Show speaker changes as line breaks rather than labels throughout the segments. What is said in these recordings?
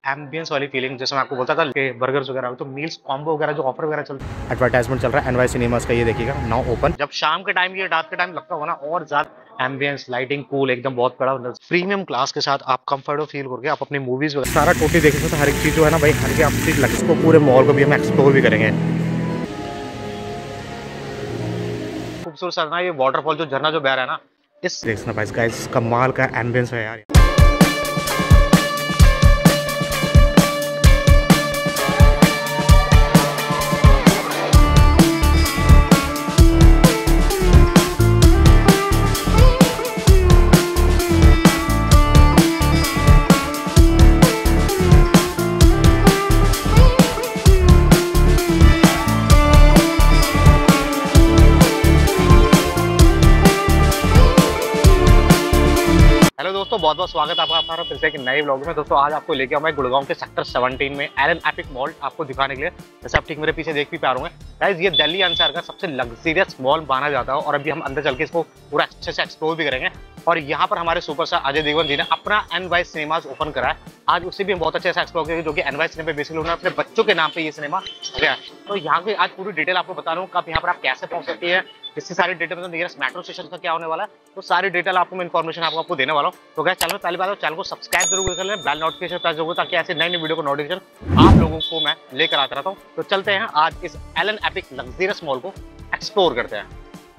Ambience वाली feeling, जैसे मैं आपको बोलता था कि बर्गर्स वगैरह तो मील्स कॉम्बो वगैरह जो ऑफर वगैरह चलता है, एडवर्टाइजमेंट चल रहा है एनवाई सिनेमास का, ये देखिएगा नाउ ओपन। जब शाम के टाइम, ये रात के टाइम लगता होगा ना, और ज्यादा एम्बियंस, लाइटिंग, कूल, एकदम बहुत बड़ा प्रीमियम क्लास के साथ आप कंफर्टेबल फील करके आप अपनी मूवीज वगैरह सारा टोटली देखेंगे तो हर एक चीज जो है ना भाई, हर की आप चीज लगे, इसको पूरे मॉल को भी हम एक्सप्लोर भी करेंगे। खूबसूरत सा ना ये वाटरफॉल, जो झरना जो बह रहा है ना, इस देखना भाई गाइस, कमाल का एम्बियंस है यार। दोस्तों बहुत बहुत स्वागत है आपका हमारा फिर से एक नए व्लॉग में। दोस्तों आज आपको लेके आऊँ मैं गुड़गांव के सेक्टर 17 में एलन एपिक मॉल आपको दिखाने के लिए। जैसे आप ठीक मेरे पीछे देख भी पा रहे होंगे गाइस, ये दिल्ली एनसीआर का सबसे लग्जरियस मॉल माना जाता है और अभी हम अंदर चल के इसको पूरा अच्छे से एक्सप्लोर भी करेंगे। और यहाँ पर हमारे सुपरस्टार अजय देवगन जी ने अपना एनवाई सिनेमास ओपन करा है, आज उसे भी हम बहुत अच्छे से एक्सप्लोर करेंगे, जो कि एनवाई सिनेमा बेसिकली उन्होंने अपने बच्चों के नाम पे ये सिनेमा गया है। तो यहाँ की आज पूरी डिटेल आपको बता रहा हूँ, कब यहाँ पर आप कैसे पहुंच सकती है, इसकी सारी डिटेल, मतलब नियरेस्ट मेट्रो स्टेशन का क्या होने वाला है, तो सारी डिटेल आपको मैं इन्फॉर्मेशन आपको देने वाला हूँ। तो गाइस चैनल में पहली बात चैनल को सब्सक्राइब जरूर कर लें, बेल नोटिफिकेशन प्रेस जरूर, ताकि ऐसे नई नई वीडियो को नोटिफिकेशन आप लोगों को मैं लेकर आता रहता हूँ। तो चलते हैं आज इस एलन एपिक लग्जरियस मॉल को एक्सप्लोर करते हैं।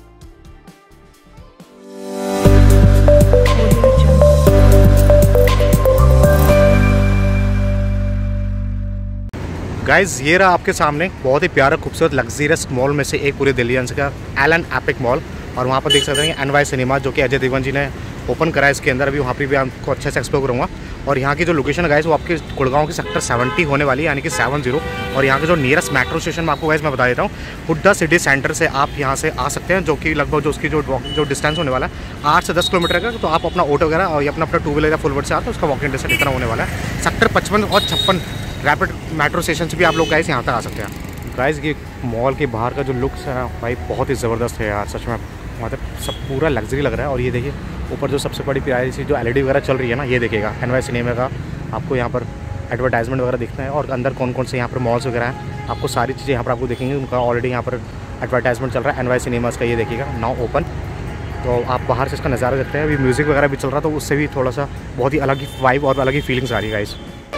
गाइज ये रहा आपके सामने बहुत ही प्यारा खूबसूरत लग्जरियस मॉल में से एक पूरे दिल्ली का एलन एपिक मॉल। और वहाँ पर देख सकते हैं एनवाई सिनेमा, जो कि अजय देवगन जी ने ओपन करा है इसके अंदर। अभी वहाँ पे भी आपको अच्छे से एक्सप्लोर करूँगा। और यहाँ की जो लोकेशन है गाइस, वो आपके गुड़गांव की सेक्टर 70 होने वाली है, यानी कि 70। और यहाँ के जो नियरेस्ट मेट्रो स्टेशन में आपको गाइस मैं बता देता हूँ, हुड्डा सिटी सेंटर से आप यहाँ से आ सकते हैं, जो कि लगभग जो उसकी जो डिस्टेंस होने वाला है 8 से 10 किलोमीटर का। तो आप अपना ऑटो वगैरह और अपना टू व्हीलर या फुल व्हीलर से आते हैं, उसका वॉकिंग डिस्टेंस इतना होने वाला है। सेक्टर 55 और 56 रैपिड मेट्रो स्टेशन से भी आप लोग गाइस यहाँ तक आ सकते हैं। गाइस ये मॉल के बाहर का जो लुक्स है भाई, बहुत ही ज़बरदस्त है यार, सच में मतलब सब पूरा लग्जरी लग रहा है। और ये देखिए ऊपर जो सबसे बड़ी प्यारी सी जो एलईडी वगैरह चल रही है ना, ये देखिएगा एनवाई सिनेमा का आपको यहाँ पर एडवर्टाइजमेंट वगैरह दिखता है। और अंदर कौन कौन से यहाँ पर मॉल्स वगैरह हैं, आपको सारी चीज़ें यहाँ पर आपको दिखेंगी, उनका ऑलरेडी यहाँ पर एडवर्टाइजमेंट चल रहा है एनवाई सिनेमास का, ये देखिएगा नाउ ओपन। तो आप बाहर से इसका नज़ारा देखते हैं। अभी म्यूज़िक वगैरह भी चल रहा, तो उससे भी थोड़ा सा बहुत ही अलग ही वाइब और अलग ही फीलिंग्स आ रही है गाइस।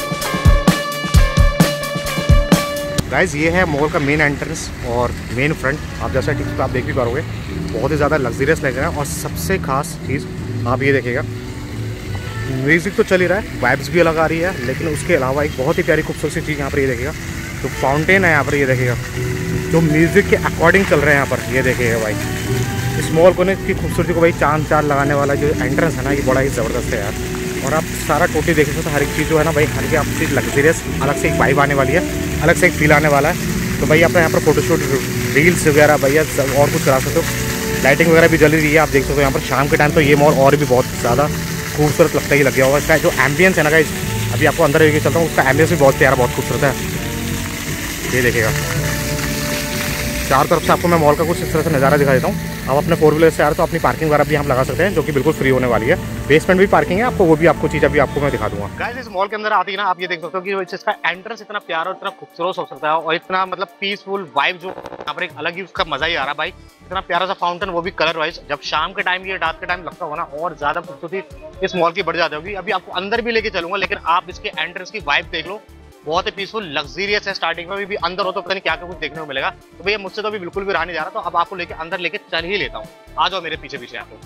गाइस ये है मॉल का मेन एंट्रेंस और मेन फ्रंट। आप जैसा ठीक आप देख भी पाओगे, बहुत ही ज़्यादा लग्जरियस लग रहा है। और सबसे खास चीज़ आप ये देखिएगा, म्यूज़िक तो चल ही रहा है, वाइब्स भी अलग आ रही है, लेकिन उसके अलावा एक बहुत ही प्यारी खूबसूरत सी चीज़ यहाँ पर ये देखिएगा, जो फाउंटेन है यहाँ पर, ये देखिएगा जो म्यूज़िक के अकॉर्डिंग चल रहे हैं यहाँ पर, ये देखिएगा भाई। इस मॉल को की खूबसूरती को भाई चांद लगाने वाला जो एंट्रेंस है ना, ये बड़ा ही ज़बरदस्त है यार। और आप सारा टोटली देखेंगे तो हर एक चीज़ जो है ना भाई, हर की आप चीज़ लग्जरियस अलग से एक वाइब आने वाली है, अलग से एक फील आने वाला है। तो भाई आप यहाँ पर फोटोशूट, रील्स वगैरह भैया और कुछ करा सकते हो। लाइटिंग वगैरह भी जल रही है, आप देख सकते हो यहाँ पर शाम के टाइम, तो ये मॉल और भी बहुत ज़्यादा खूबसूरत लगता ही लग गया होगा। इसका जो एम्बियंस है ना गाइस, अभी आपको अंदर लेके चलता हूँ, उसका एम्बियंस भी बहुत प्यारा, बहुत खूबसूरत है। ये देखिएगा चारों तरफ से आपको मैं मॉल का कुछ इस तरह से नज़ारा दिखा देता हूँ। आप अपने 4 व्हीलर से आ रहे तो अपनी पार्किंग वगैरह भी हम लगा सकते हैं, जो कि बिल्कुल फ्री होने वाली है। बेसमेंट भी पार्किंग है आपको, वो भी आपको चीज़ अभी आपको मैं दिखा दूंगा। गाइस इस मॉल के अंदर आती है ना, आप ये देख सकते हो कि इसका एंट्रेंस इतना प्यारा और इतना खूबसूरत हो सकता है, और इतना मतलब पीसफुल वाइब, जो यहाँ पर एक अलग ही उसका मजा ही आ रहा है भाई। इतना प्यारा सा फाउंटेन, वो भी कलर वाइज। जब शाम के टाइम, ये रात के टाइम लगता होगा ना, और ज्यादा खूबसूरती इस मॉल की बढ़ जाती होगी। अभी आपको अंदर भी लेके चलूंगा, लेकिन आप इसके एंट्रेंस की वाइब देख लो, बहुत ही पीसफुल लग्जरियस है। स्टार्टिंग में भी अंदर हो तो पता नहीं क्या क्या कुछ देखने को मिलेगा। तो भैया मुझसे तो अभी बिल्कुल भी रहा नहीं जा रहा, तो अब आपको लेके अंदर लेके चल ही लेता हूँ। आ जाओ मेरे पीछे पीछे आपको।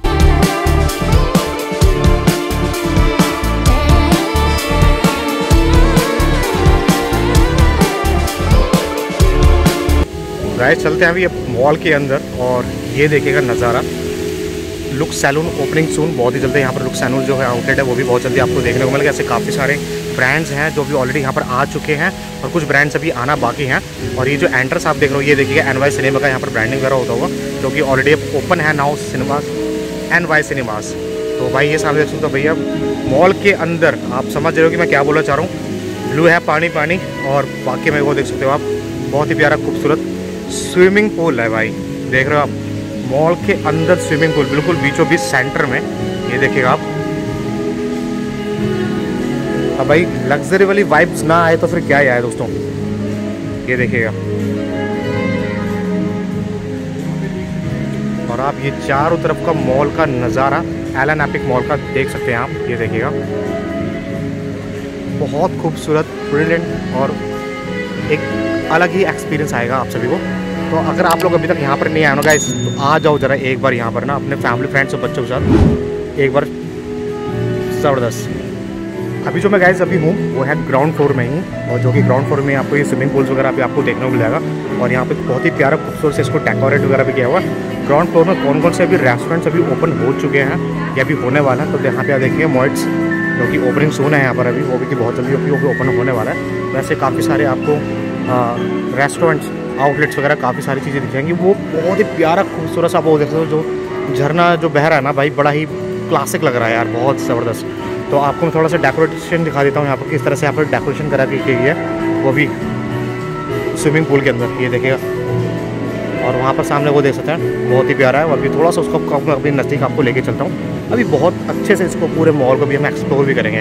गाइस चलते हैं अभी मॉल के अंदर, और ये देखिएगा नज़ारा। लुक सैलून ओपनिंग सून, बहुत ही जल्दी यहाँ पर लुक सैलून जो है आउटलेट है, वो भी बहुत जल्दी आपको देखने को मिलेगा। ऐसे काफ़ी सारे ब्रांड्स हैं जो भी ऑलरेडी यहाँ पर आ चुके हैं, और कुछ ब्रांड्स अभी आना बाकी हैं। और ये जो एंट्रेंस आप देख रहे हो, ये देखिएगा एनवाई सिनेमा का यहाँ पर ब्रांडिंग वगैरह होता होगा, जो कि ऑलरेडी ओपन है नाउ सिनेमास, एनवाई सिनेमास। तो भाई ये सामने देख सकते हो भैया, मॉल के अंदर आप समझ रहे हो कि मैं क्या बोलना चाह रहा हूँ। ब्लू है पानी पानी, और बाकी में वो देख सकते हो आप, बहुत ही प्यारा खूबसूरत स्विमिंग पूल है भाई। देख रहे हो आप मॉल के अंदर स्विमिंग पूल, बिल्कुल बीचों बीच सेंटर में, ये देखिएगा आप। अब भाई लग्जरी वाली वाइब्स ना आए तो फिर क्या ही आए दोस्तों। ये देखिएगा, और आप ये चारों तरफ का मॉल का नज़ारा एलन एपिक मॉल का देख सकते हैं आप। ये देखिएगा, बहुत खूबसूरत, ब्रिलियंट और एक अलग ही एक्सपीरियंस आएगा आप सभी को। तो अगर आप लोग अभी तक यहाँ पर नहीं आए हो गाइस, तो आ जाओ ज़रा एक बार यहाँ पर ना, अपने फैमिली फ्रेंड्स और बच्चों के साथ एक बार। ज़बरदस्त। अभी जो मैं गाइस अभी हूँ वो है ग्राउंड फ्लोर में ही, और जो कि ग्राउंड फ्लोर में आपको ये स्विमिंग पूल्स वगैरह भी आपको देखने को मिल जाएगा। और यहाँ पे बहुत ही प्यारा खूबसूरत से इसको डेकोरेट वगैरह भी किया हुआ है। ग्राउंड फ्लोर में कौन कौन से अभी रेस्टोरेंट्स अभी ओपन हो चुके हैं या अभी होने वाला है, तो यहाँ पे आप देखिए मोइट्स, जो कि ओपनिंग सून है यहाँ पर अभी, वो भी बहुत जल्दी अभी ओपन होने वाला है। वैसे काफ़ी सारे आपको रेस्टोरेंट्स, आउटलेट्स वगैरह काफ़ी सारी चीज़ें दिख जाएंगी। वो बहुत ही प्यारा खूबसूरत सा आप वो देख सकते हो, जो झरना जो बह रहा है ना भाई, बड़ा ही क्लासिक लग रहा है यार, बहुत ज़बरदस्त। तो आपको मैं थोड़ा सा डेकोरेशन दिखा देता हूँ यहाँ पर, किस तरह से यहाँ पर डेकोरेशन करा की गई है, वो भी स्विमिंग पूल के अंदर। ये देखिएगा, और वहाँ पर सामने वो देख सकते हैं, बहुत ही प्यारा है। अभी थोड़ा सा उसको अभी नज़दीक आपको लेके चलता हूँ। अभी बहुत अच्छे से इसको पूरे मॉल को भी हम एक्सप्लोर भी करेंगे।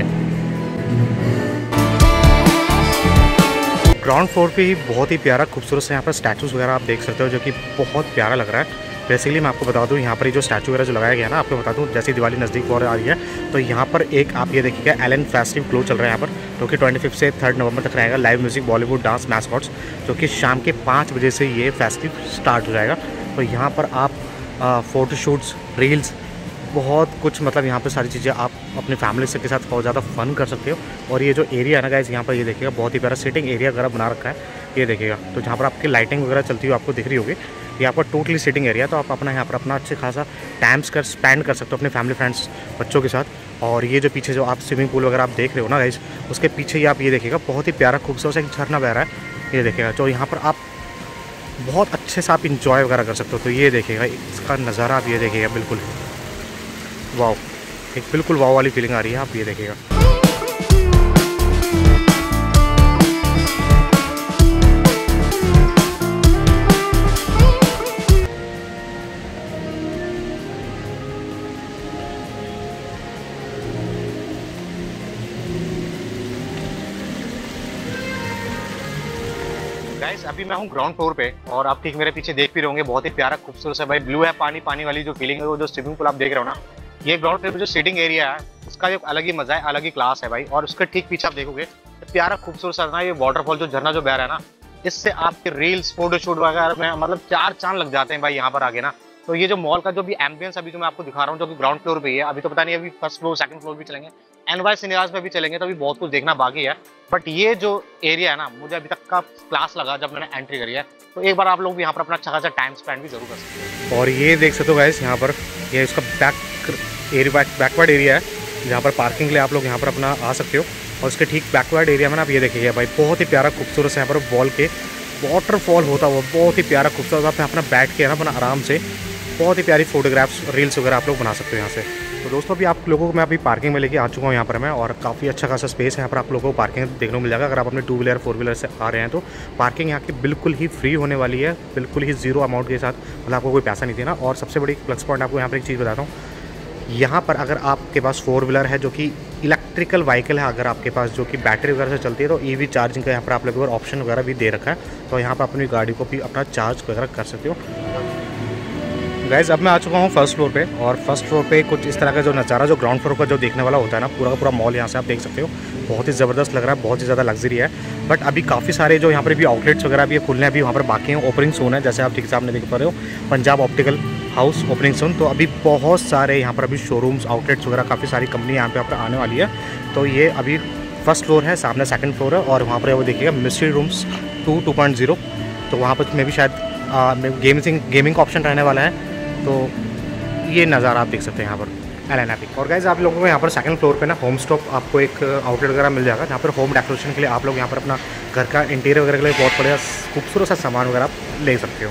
ग्राउंड फ्लोर पे ही बहुत ही प्यारा खूबसूरत से यहाँ पर स्टैचूज़ वगैरह आप देख सकते हो, जो कि बहुत प्यारा लग रहा है। बेसिकली मैं आपको बता दूं, यहाँ पर जो स्टैचू वगैरह जो लगाया गया है ना, आपको बता दूं, जैसे दिवाली नज़दीक और आ रही है, तो यहाँ पर एक आप ये देखिएगा एलन फेस्टिव ग्लो चल रहा है यहाँ पर, जो कि 25 से 3 नवंबर तक रहेगा। Live music, Bollywood dance, mascots, जो कि शाम के 5 बजे से ये फेस्टिव स्टार्ट हो जाएगा। तो यहाँ पर आप फ़ोटोशूट्स, रील्स, बहुत कुछ, मतलब यहाँ पे सारी चीज़ें आप अपनी फैमिली के साथ बहुत ज़्यादा फन कर सकते हो। और ये जो एरिया है ना गाइस, यहाँ पर ये देखिएगा, बहुत ही प्यारा सिटिंग एरिया वगैरह बना रखा है। ये देखिएगा, तो जहाँ पर आपकी लाइटिंग वगैरह चलती हुई आपको दिख रही होगी, ये आपका टोटली सिटिंग एरिया। तो आप अपना यहाँ पर अपना अच्छे खासा टाइम स्पेंड कर सकते हो अपने फैमिली फ्रेंड्स बच्चों के साथ। और ये जो पीछे जो आप स्विमिंग पूल वगैरह आप देख रहे हो ना गाइस, उसके पीछे ही आप ये देखिएगा, बहुत ही प्यारा खूबसूरत एक झरना बह रहा है। ये देखिएगा, तो यहाँ पर आप बहुत अच्छे से आप इंजॉय वगैरह कर सकते हो। तो ये देखिएगा, इसका नज़ारा आप ये देखिएगा, बिल्कुल वाव, एक बिल्कुल वाव वाली फीलिंग आ रही है। आप ये देखिएगा, गाइस अभी मैं हूँ ग्राउंड फ्लोर पे, और आप ठीक मेरे पीछे देख भी रहोगे, बहुत ही प्यारा खूबसूरत है भाई, ब्लू है पानी, पानी वाली जो फीलिंग है, वो जो स्विमिंग पूल आप देख रहे हो ना, ये ग्राउंड फ्लोर पे जो सीटिंग एरिया है, उसका जो अलग ही मजा है, अलग ही क्लास है भाई। और उसके ठीक पीछे आप देखोगे तो प्यारा खूबसूरत सा ना ये वाटरफॉल, जो झरना जो बह रहा है ना, इससे आपके रील्स, फोटोशूट वगैरह में मतलब 4 चांद लग जाते हैं भाई यहाँ पर आगे ना। तो ये जो मॉल का जो भी एम्बियंस अभी जो मैं आपको दिखा रहा हूँ, जो कि ग्राउंड फ्लोर पे ही है, अभी तो पता नहीं अभी फर्स्ट फ्लोर सेकंड फ्लोर भी चलेंगे, एनवाई सिनेमास में भी चलेंगे, तो अभी बहुत कुछ देखना बाकी है। बट ये जो एरिया है ना, मुझे अभी तक का क्लास लगा जब मैंने एंट्री करी है। तो एक बार आप लोग भी यहाँ पर अपना अच्छा खासा टाइम स्पेंड भी जरूर कर सकते हैं। और ये देख सकते हो गाइस, यहाँ पर ये इसका बैकवर्ड एरिया है, जहाँ पर पार्किंग के लिए आप लोग यहाँ पर अपना आ सकते हो। और उसके ठीक बैकवर्ड एरिया में ना आप ये देखिए भाई, बहुत ही प्यारा खूबसूरत से यहाँ पर वॉल के वाटरफॉल होता हुआ, बहुत ही प्यारा खूबसूरत, आप अपना बैठ के ना अपना आराम से बहुत ही प्यारी फोटोग्राफ्स, रील्स वगैरह आप लोग बना सकते हो यहाँ से। तो दोस्तों अभी आप लोगों को मैं अभी पार्किंग में लेके आ चुका हूँ यहाँ पर मैं, और काफ़ी अच्छा खासा स्पेस है यहाँ पर, आप लोगों को पार्किंग देखने को मिल जाएगा। अगर आप अपने 2 व्हीलर 4 व्हीलर से आ रहे हैं तो पार्किंग यहाँ की बिल्कुल ही फ्री होने वाली है, बिल्कुल ही जीरो अमाउंट के साथ, मतलब आपको कोई पैसा नहीं देना। और सबसे बड़ी प्लस पॉइंट आपको यहाँ पर एक चीज़ बताता हूँ, यहाँ पर अगर आपके पास 4 व्हीलर है जो कि इलेक्ट्रिकल व्हीकल है, अगर आपके पास जो कि बैटरी वगैरह से चलती है, तो ईवी चार्जिंग का यहाँ पर आप लोगों को ऑप्शन वगैरह भी दे रखा है। तो यहाँ पर अपनी गाड़ी को भी अपना चार्ज वगैरह कर सकते हो। गाइज अब मैं आ चुका हूँ फर्स्ट फ्लोर पे, और फर्स्ट फ्लोर पे कुछ इस तरह का जो नज़ारा जो ग्राउंड फ्लोर का जो देखने वाला होता है ना, पूरा का पूरा मॉल यहाँ से आप देख सकते हो, बहुत ही ज़बरदस्त लग रहा है, बहुत ही ज़्यादा लग्जरी है। बट अभी काफ़ी सारे जो यहाँ पर भी आउटलेट्स वगैरह भी खुलने अभी वहाँ पर बाकी हैं, ओपनिंग सून है, जैसे आप ठीक सामने देख पा रहे हो, Punjab optical house opening soon. तो अभी बहुत सारे यहाँ पर अभी शोरूम्स, आउटलेट्स वगैरह काफ़ी सारी कंपनी यहाँ पर आने वाली है। तो ये अभी फर्स्ट फ्लोर है, सामने सेकंड फ्लोर है, और वहाँ पर वो देखिएगा मिस्ट्री रूम्स 2.0, तो वहाँ पर में भी शायद गेमिंग का ऑप्शन रहने वाला है। तो ये नज़ारा आप देख सकते हैं यहाँ पर एलन एपिक। और गाइज आप लोगों को यहाँ पर सेकंड फ्लोर पे ना होम स्टॉप आपको एक आउटलेट वगैरह मिल जाएगा, जहाँ पर होम डेकोरेशन के लिए आप लोग यहाँ पर अपना घर का इंटीरियर वगैरह के लिए बहुत बढ़िया खूबसूरत सा सामान वगैरह आप ले सकते हो।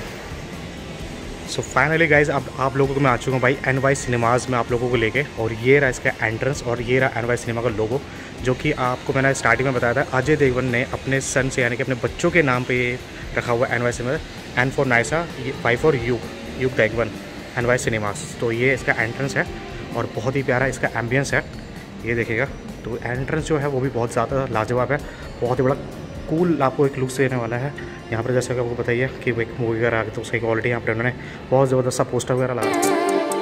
सो फाइनली गाइज अब आप लोगों को मैं आ चुका हूँ भाई एनवाई सिनेमाज़ में आप लोगों को लेके, और ये रहा इसका एंट्रेंस, और ये रहा एनवाई सिनेमा का लोगो, जो कि आपको मैंने स्टार्टिंग में बताया था, अजय देवगन ने अपने सन से यानी कि अपने बच्चों के नाम पे ये रखा हुआ NY cinema, N for Nysa, Y for Yug Devgan NY cinemas. तो ये इसका एंट्रेंस है, और बहुत ही प्यारा इसका एम्बियंस है। ये देखिएगा। तो एंट्रेंस जो है वो भी बहुत ज़्यादा लाजवाब है, बहुत ही बड़ा कूल आपको एक लुक देने वाला है। यहाँ पर जैसे कि आपको बताइए कि एक मूवी वगैरह आ गई तो उसकी क्वालिटी यहाँ पर उन्होंने बहुत ज़बरदस्त सा पोस्टर वगैरह लगा।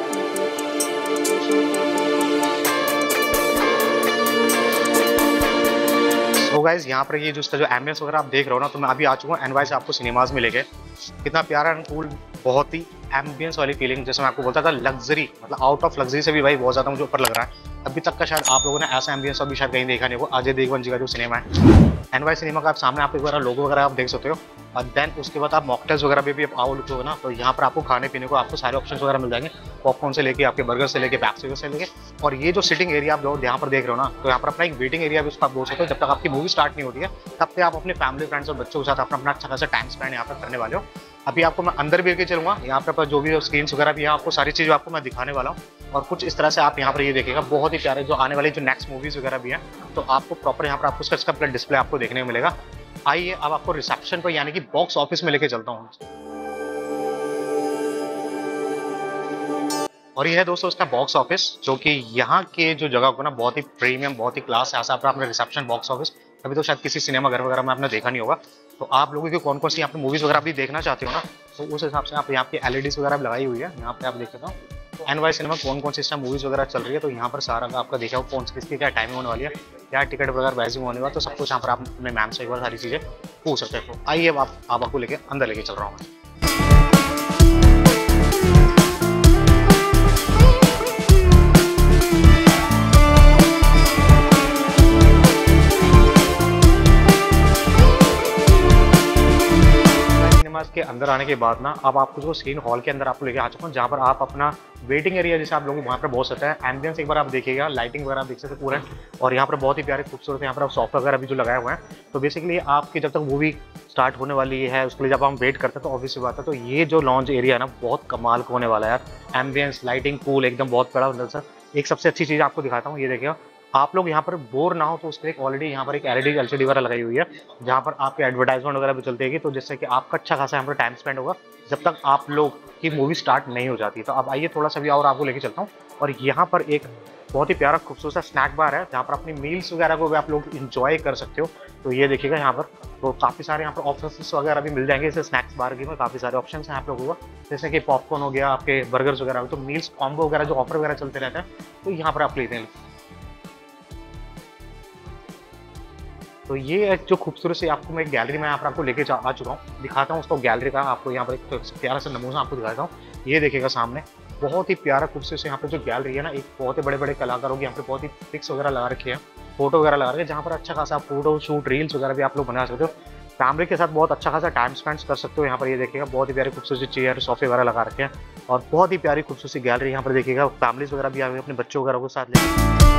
तो गाइस यहाँ पर ये जो इसका जो एम्बियंस वगैरह आप देख रहे हो ना, तो मैं अभी आ चुका हूँ एनवाई से आपको सिनेमाज में लेके। कितना प्यारा एंड कूल, बहुत ही एम्बियंस वाली फीलिंग, जैसे मैं आपको बोलता था लग्जरी, मतलब आउट ऑफ लग्जरी से भी भाई बहुत ज़्यादा मुझे ऊपर लग रहा है। अभी तक का शायद आप लोगों ने ऐसा एम्बियंस अभी शायद कहीं देखा नहीं हो। अजय देवगन जी का जो सिनेमा है एनवाई सिनेमा का, आप सामने आप एक बार लोगो वगैरह आप देख सकते हो। और देन उसके बाद आप मॉकटेल्स वगैरह भी आओ हो ना, तो यहाँ पर आपको खाने पीने को आपको सारे ऑप्शंस वगैरह मिल जाएंगे, पॉपकॉर्न से लेके आपके बर्गर से लेके पैप्सी से लेके। और ये जो सिटिंग एरिया आप लोग यहाँ पर देख रहे हो ना, तो यहाँ पर अपना एक वेटिंग एरिया भी उसका आप बोल सकते हो। जब तक आपकी मूवी स्टार्ट नहीं होती है तब तक आप अपने फैमिली फ्रेंड्स और बच्चों के साथ अपना अच्छा खासा टाइम स्पेंड यहाँ पर करने वाले हो। अभी आपको मैं अंदर भी लेके चलूँगा, यहाँ पर जो भी स्क्रीन्स वगैरह भी है आपको सारी चीज़ आपको मैं दिखाने वाला हूँ। और कुछ इस तरह से आप यहाँ पर ये देखिएगा, बहुत ही प्यारे जो आने वाली जो नेक्स्ट मूवीज़ वगैरह भी हैं, तो आपको प्रॉपर यहाँ पर आपको इसका डिस्प्ले आपको देखने को मिलेगा। आइए अब आपको रिसेप्शन पर यानी कि बॉक्स ऑफिस में लेके चलता हूँ। और ये है दोस्तों इसका बॉक्स ऑफिस, जो कि यहाँ के जो जगह को ना बहुत ही प्रीमियम, बहुत ही क्लास है। ऐसा आपने रिसेप्शन बॉक्स ऑफिस अभी तो शायद किसी सिनेमा घर वगैरह में आपने देखा नहीं होगा। तो आप लोगों की कौन कौन सी यहाँ पे मूवीज़ वगैरह भी देखना चाहते हो ना, तो उस हिसाब से आप यहाँ पे एलईडीज वगैरह लगाई हुई है, यहाँ पे आप देख सकते हो। तो एनवाई सिनेमा कौन कौन सी मूवीज़ वगैरह चल रही है, तो यहाँ पर सारा आपका देखा हो कौन सी किसकी क्या टाइमिंग होने वाली है, क्या टिकट वगैरह प्राइसिंग होने वाला, तो सब कुछ यहाँ पर आप अपने मैम से एक बार सारी चीज़ें पूछ सकते हो। आइए अब आप आपको लेके अंदर लेके चल रहा हूँ। के अंदर आने के बाद ना अब आपको जो स्क्रीन हॉल के अंदर आपको लेके आ चुका हूँ, जहाँ पर आप अपना वेटिंग एरिया जैसे आप लोग वहाँ पर बोल सकते हैं। एम्बियंस एक बार आप देखिएगा, लाइटिंग वगैरह आप देख सकते हैं पूरा। और यहाँ पर बहुत ही प्यारे खूबसूरत यहाँ पर आप सॉफ्ट वगैरह भी जो लगाए हुए हैं। तो बेसिकली आपकी जब तक मूवी स्टार्ट होने वाली है उसके लिए जब हम वेट करते हैं तो ऑब्वियसली बात है, तो ये जो लॉन्च एरिया है ना बहुत कमाल का होने वाला है यार। एम्बियंस, लाइटिंग, पूल एकदम बहुत बड़ा अंदर सर। एक सबसे अच्छी चीज़ आपको दिखाता हूँ, ये देखिएगा, आप लोग यहाँ पर बोर ना हो तो उसके लिए ऑलरेडी यहाँ पर एक एलसीडी वगैरह लगाई हुई है, जहाँ पर आपके एडवर्टाइजमेंट वगैरह भी चलती है, तो जिससे कि आपका अच्छा खासा यहाँ पर टाइम स्पेंड होगा जब तक आप लोग की मूवी स्टार्ट नहीं हो जाती। तो अब आइए थोड़ा सा भी और आपको लेके चलता हूँ। और यहाँ पर एक बहुत ही प्यारा खूबसूरत सा स्नैक बार है, जहाँ पर अपनी मील्स वगैरह को भी आप लोग इंजॉय कर सकते हो। तो ये देखिएगा यहाँ पर तो काफ़ी सारे यहाँ पर ऑप्शंस वगैरह भी मिल जाएंगे। इसे स्नैक्स बार की में काफ़ी सारे ऑप्शंस हैं आप लोगों को, जैसे कि पॉपकॉर्न हो गया, आपके बर्गर्स वगैरह, तो मील्स कॉम्बो वगैरह जो ऑफर वगैरह चलते रहते हैं, तो यहाँ पर आप लेते हैं। तो ये जो खूबसूरत से आपको मैं एक गैलरी में यहाँ पर आपको लेके आ चुका हूँ, दिखाता हूँ उसको गैलरी का। आपको यहाँ पर एक प्यारा सा नमूना आपको दिखाता हूँ, ये देखिएगा सामने बहुत ही प्यारा खूबसूरत से यहाँ पर जो गैलरी है ना, एक बहुत ही बड़े बड़े कलाकारों की यहाँ पे बहुत ही पिक्स वगैरह लगा रखे हैं, फोटो वगैरह लगा रखे हैं, जहाँ पर अच्छा खासा फोटो शूट, रील्स वगैरह भी आप लोग बना सकते हो। फैमिली के साथ बहुत अच्छा खासा टाइम स्पेंड कर सकते हो। यहाँ पर ये देखिएगा बहुत ही प्यारी खूबसूरत चेयर, सोफे वगैरह लगा रखे हैं, और बहुत ही प्यारी खूबसूरत सी गैलरी। यहाँ पर देखिएगा फैमिलीज वगैरह भी आ गए अपने बच्चों वगैरह को साथ लेकर।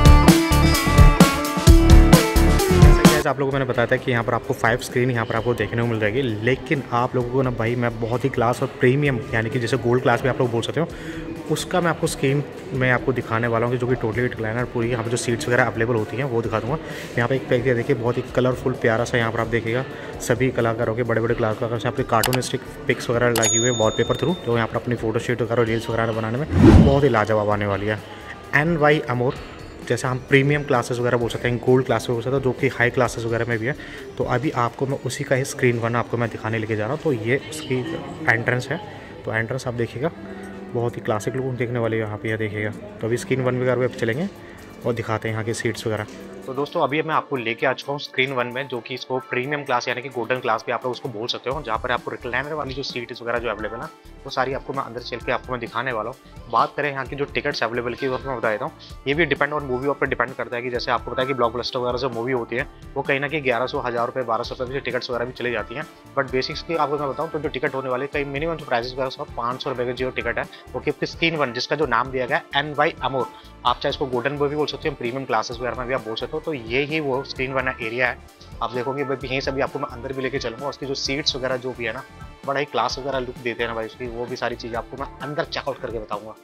आप लोगों को मैंने बताया था कि यहाँ पर आपको 5 स्क्रीन यहाँ पर आपको देखने को मिल जाएगी, लेकिन आप लोगों को ना भाई मैं बहुत ही क्लास और प्रीमियम यानी कि जैसे गोल्ड क्लास भी आप लोग बोल सकते हो, उसका मैं आपको स्क्रीन में आपको दिखाने वाला हूँ, जो कि टोटली रिक्लाइनर पूरी यहाँ पर जो सीट्स वगैरह अवेलेबल होती हैं वो दिखा दूँगा। यहाँ पे एक पैक दिया देखिए, बहुत ही कलरफुल प्यारा सा यहाँ पर आप देखिएगा सभी कलाकारों के, बड़े बड़े कलाकारों से यहाँ पर कार्टूनिस्टिक पिक्स वगैरह लगी हुई है वॉलपेपर थ्रू, जो यहाँ पर अपनी फोटोशूट वगैरह रील्स वगैरह बनाने में बहुत ही लाजवाब आने वाली है। एनवाई अमोर जैसे हम प्रीमियम क्लासेस वगैरह बोल सकते हैं, गोल्ड क्लासेस बोल सकते हैं, जो कि हाई क्लासेस वगैरह में भी है। तो अभी आपको मैं उसी का ही स्क्रीन वन आपको मैं दिखाने लेके जा रहा हूँ। तो ये उसकी एंट्रेंस है, तो एंट्रेंस आप देखिएगा बहुत ही क्लासिक लुक देखने वाली है यहाँ पे, देखिएगा। तो अभी स्क्रीन वन वगैरह पे चलेंगे और दिखाते हैं यहाँ की सीट्स वगैरह। तो दोस्तों अभी मैं आपको लेके आ चुका हूँ स्क्रीन वन में, जो कि इसको प्रीमियम क्लास यानी कि गोल्डन क्लास भी आप लोग उसको बोल सकते हो, जहाँ पर आपको रिक्लाइनर वाली जो सीट्स वगैरह जो अवेलेबल है वो सारी आपको मैं अंदर चल के आपको मैं दिखाने वाला हूँ। बात करें यहाँ की जो टिकट्स अवेलेबल की, मैं बता देता हूँ, ये भी डिपेंड ऑन मूवी पर डिपेंड करता है कि जैसे आपको पता है कि ब्लॉकबस्टर वगैरह जो मूवी होती है वो कहीं ना कहीं 1100, 1000 रुपये, 1200 रुपये की टिकट्स वगैरह भी चली जाती हैं। बट बेसिक्स की आपको मैं बताऊँ तो जो टिकट होने वाले कई मिनिमम जो प्राइस वगैरह सब 500 रुपये की जो टिकट है वो कि आपकी स्क्रीन वन, जिसका जो नाम दिया गया एनवाई अमोर, आप चाहे इसको गोल्डन भी बोल सकते हो, प्रीमियम क्लासेस वगैरह में भी आप बोल सकते हो। तो ये ही वो स्क्रीन वन एरिया है, आप देखोगे भाई यहीं से भी आपको मैं अंदर भी लेके चलूँगा। उसकी जो सीट्स वगैरह जो भी है ना, बड़ा ही क्लास वगैरह लुक देते हैं ना भाई उसकी, वो भी सारी चीज़ें आपको मैं अंदर चेकआउट करके बताऊँगा।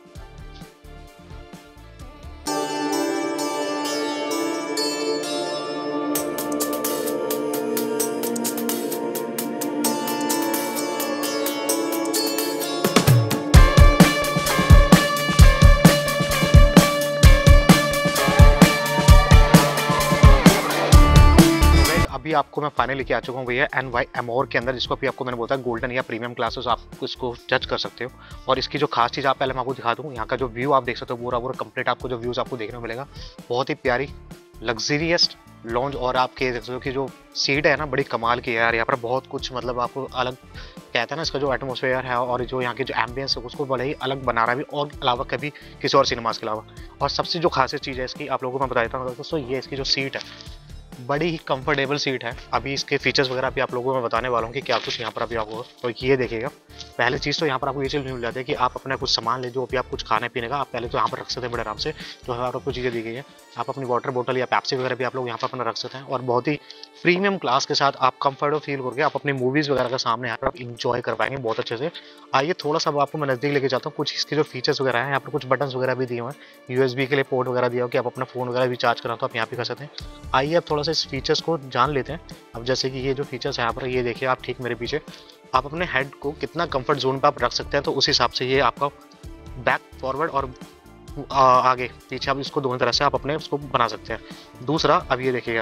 अभी आपको मैं फाइनल लेके आ चुका हूँ भैया NY Amour के अंदर, जिसको अभी आपको मैंने बोला गोल्डन या प्रीमियम क्लासेस, आप इसको जज कर सकते हो। और इसकी जो खास चीज़ आप पहले मैं आपको दिखा दूँ, यहाँ का जो व्यू आप देख सकते हो पूरा कंप्लीट आपको जो व्यूज़ आपको देखने को मिलेगा, बहुत ही प्यारी लग्जरियस लॉन्ज। और आपके देख सकते हो कि जो सीट है ना बड़ी कमाल की है यार, यहाँ पर बहुत कुछ मतलब आपको अलग कहता है ना, इसका जो एटमॉस्फेयर है और जो यहाँ की जो एम्बियंस है उसको बड़ा ही अलग बना रहा है और अलावा कभी किसी और सिनेमास के अलावा। और सबसे जो खासियत चीज़ है इसकी आप लोगों को मैं बता देता हूँ दोस्तों, ये इसकी जो सीट है बड़ी ही कंफर्टेबल सीट है। अभी इसके फीचर्स वगैरह भी आप लोगों को मैं बताने वाला हूँ कि क्या कुछ यहाँ पर अभी आपको, तो ये देखिएगा पहले चीज़ तो यहाँ पर आपको ये चीज़ मिल जाती है कि आप अपना कुछ सामान ले, जो भी आप कुछ खाने पीने का आप पहले तो यहाँ पर रख सकते हैं बड़े आराम से। तो आपको चीज़ें दी गई है, आप अपनी वाटर बोतल या पैप्सी वगैरह भी आप लोग यहाँ पर अपना रख सकते हैं। और बहुत ही प्रीमियम क्लास के साथ आप कंफर्टेबल फील करके आप अपनी मूवीज़ वगैरह का सामने यहाँ पर आप इंजॉय कर पाएंगे बहुत अच्छे से। आइए थोड़ा सा आपको मैं नज़दीक लेके जाता हूँ, कुछ इसके जो फीचर्स वगैरह हैं, यहाँ पर कुछ बटन्स वगैरह भी दिए हुए हैं, USB के लिए पोर्ट वगैरह दिया हो कि आप अपना फ़ोन वगैरह भी चार्ज करा तो आप यहाँ पे कर सकते हैं। आइए अब थोड़ा सा इस फीचर्स को जान लेते हैं। अब जैसे कि ये जो फीचर्स है यहाँ पर, ये देखिए आप ठीक मेरे पीछे, आप अपने हेड को कितना कंफर्ट जोन पे आप रख सकते हैं, तो उस हिसाब से ये आपका बैक फॉरवर्ड और आगे पीछे आप इसको दोनों तरह से आप अपने उसको बना सकते हैं। दूसरा अब ये देखिएगा,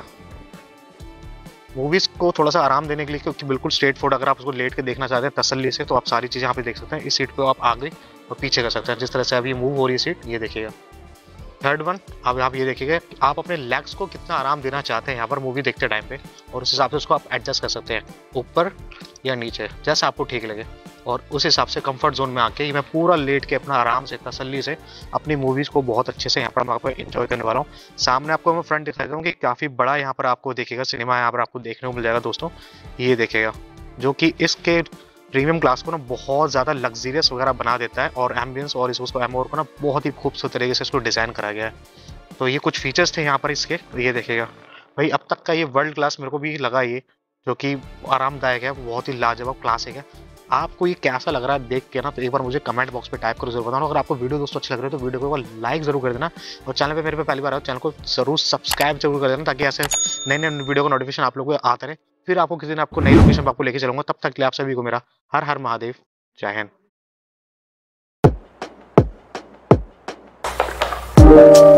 मूवीज़ को थोड़ा सा आराम देने के लिए, क्योंकि बिल्कुल स्ट्रेट फॉरवर्ड अगर आप उसको लेट के देखना चाहते हैं तसल्ली से, तो आप सारी चीज़ें यहाँ पे देख सकते हैं। इस सीट पे आप आगे और पीछे कर सकते हैं जिस तरह से अभी मूव हो रही है सीट, ये देखिएगा। थर्ड वन, अब आप ये देखिएगा आप अपने लेग्स को कितना आराम देना चाहते हैं यहाँ पर मूवी देखते टाइम पे, और उस हिसाब से उसको आप एडजस्ट कर सकते हैं ऊपर या नीचे जैसा आपको ठीक लगे। और उस हिसाब से कंफर्ट जोन में आके मैं पूरा लेट के अपना आराम से तसल्ली से अपनी मूवीज़ को बहुत अच्छे से यहाँ पर मैं आपको एंजॉय करने वाला हूँ। सामने आपको मैं फ्रंट दिखा देता हूँ कि काफ़ी बड़ा यहाँ पर आपको देखिएगा सिनेमा यहाँ पर आपको देखने को मिल जाएगा दोस्तों, ये देखिएगा, जो कि इसके प्रीमियम क्लास को ना बहुत ज़्यादा लग्जरियस वगैरह बना देता है। और एम्बियंस और उसको एमोर को ना बहुत ही खूबसूरत तरीके से इसको डिज़ाइन करा गया है। तो ये कुछ फीचर्स थे यहाँ पर इसके, ये देखिएगा भाई अब तक का ये वर्ल्ड क्लास मेरे को भी लगा, ये जो कि आरामदायक है, बहुत ही लाजवाब क्लासिक है। आपको ये कैसा लग रहा है देख के ना, तो एक बार मुझे कमेंट बॉक्स पे टाइप करो, जरूर बताना। अगर आपको वीडियो दोस्तों अच्छी लग रही है तो वीडियो को लाइक जरूर कर देना, और चैनल पे मेरे पे पहली बार आए चैनल को जरूर सब्सक्राइब जरूर कर देना, ताकि ऐसे नए नए वीडियो का नोटिफिकेशन आप लोगों को आते रहे। फिर आपको किसी दिन आपको नई लोकेशन पर आपको लेके चलूंगा। तब तक के लिए आप सभी को मेरा हर हर महादेव, जय हिंद।